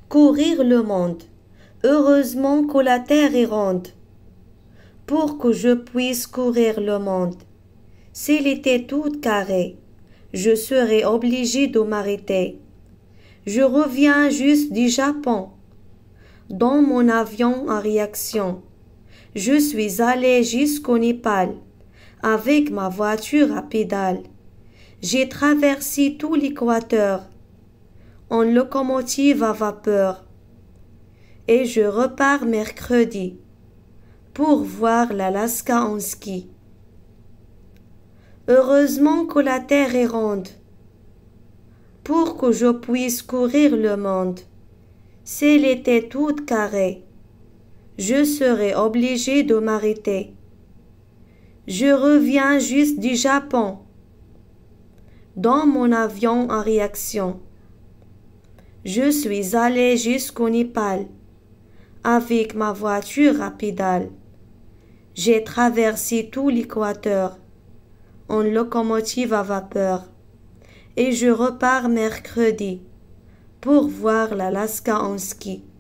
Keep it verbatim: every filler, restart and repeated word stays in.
Courir le monde. Heureusement que la terre est ronde. Pour que je puisse courir le monde. S'il était tout carré, je serais obligé de m'arrêter. Je reviens juste du Japon. Dans mon avion à réaction, je suis allé jusqu'au Népal avec ma voiture à pédales. J'ai traversé tout l'équateur en locomotive à vapeur et je repars mercredi pour voir l'Alaska en ski. Heureusement que la terre est ronde pour que je puisse courir le monde. S'il était tout carré, je serais obligé de m'arrêter. Je reviens juste du Japon dans mon avion en réaction. Je suis allé jusqu'au Népal avec ma voiture à pédales. J'ai traversé tout l'équateur en locomotive à vapeur et je repars mercredi pour voir l'Alaska en ski.